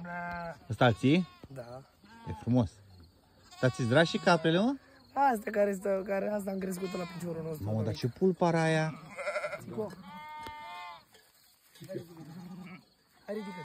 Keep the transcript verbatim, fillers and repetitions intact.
Ăsta ții? Da. E frumos. Dar ți-ți dragi și caprele, mă? Asta care stă, care asta am crescut la piciorul nostru. Mamă, dar ce pulpara aia? Hai, ridică.